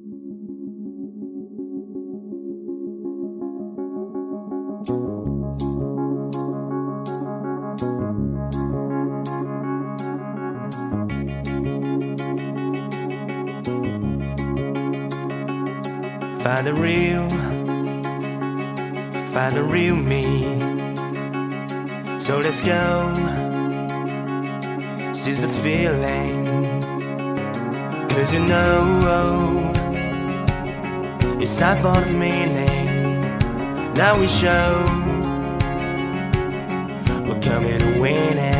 Find the real me. So let's go, seize the feeling. 'Cause you know it's time for the meaning. Now we show we're coming to win it.